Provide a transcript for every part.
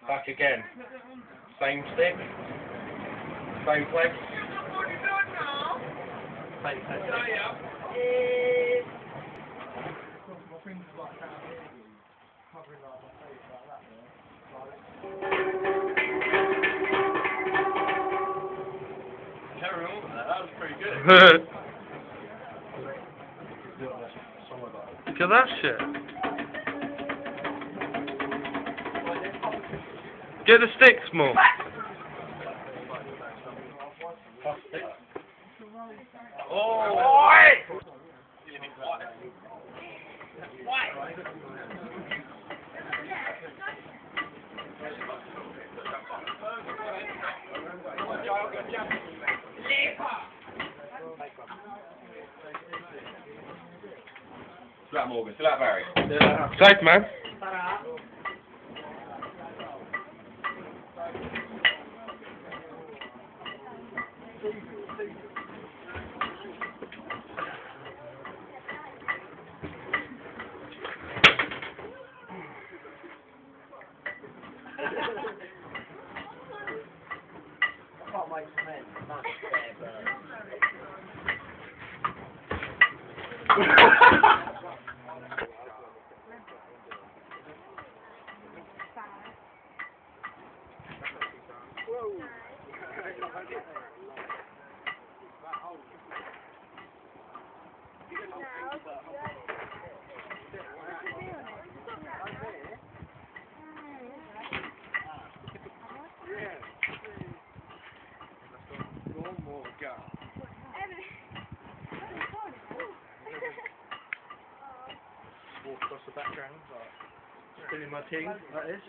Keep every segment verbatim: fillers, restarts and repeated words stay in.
Back again. Same stick. Same place. Same place. Can't remember that. That was pretty good. Look at that shit. Get the sticks more. Oh! Still out Morgan, still out Barry. Yeah. Safe, man. I can't wait for men. That's walk across the background, like spinning my ting like this.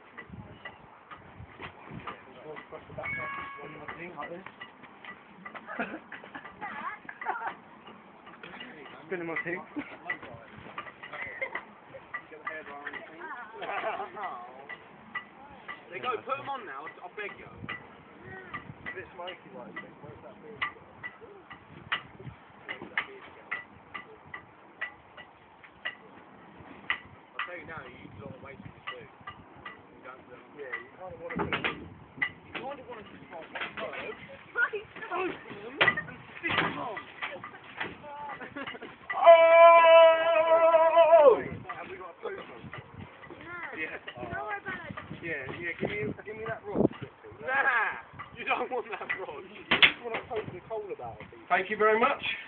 Walk across the background, spinning my ting like this. Spinning my ting. They go, put them on now, I beg you. A bit smoky like this, where's that beard? Now you use a lot of weight in your food. You don't, um, yeah, you kind of want to you kind of want to just like bird, poke them and stick them on. Oh! Have we got a poop on? No. Yeah. Don't worry about it. Yeah, yeah. Give me, give me that rod. Nah, you don't want that rod. You just want to poke the coal about it. Thank you very much.